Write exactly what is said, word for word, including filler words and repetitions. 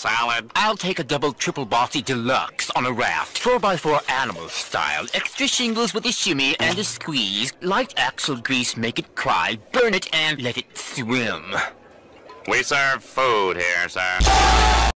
salad. I'll take a double triple bossy deluxe on a raft, four by four animal style, extra shingles with a shimmy and a squeeze, light axle grease, make it cry, burn it and let it swim. We serve food here, sir.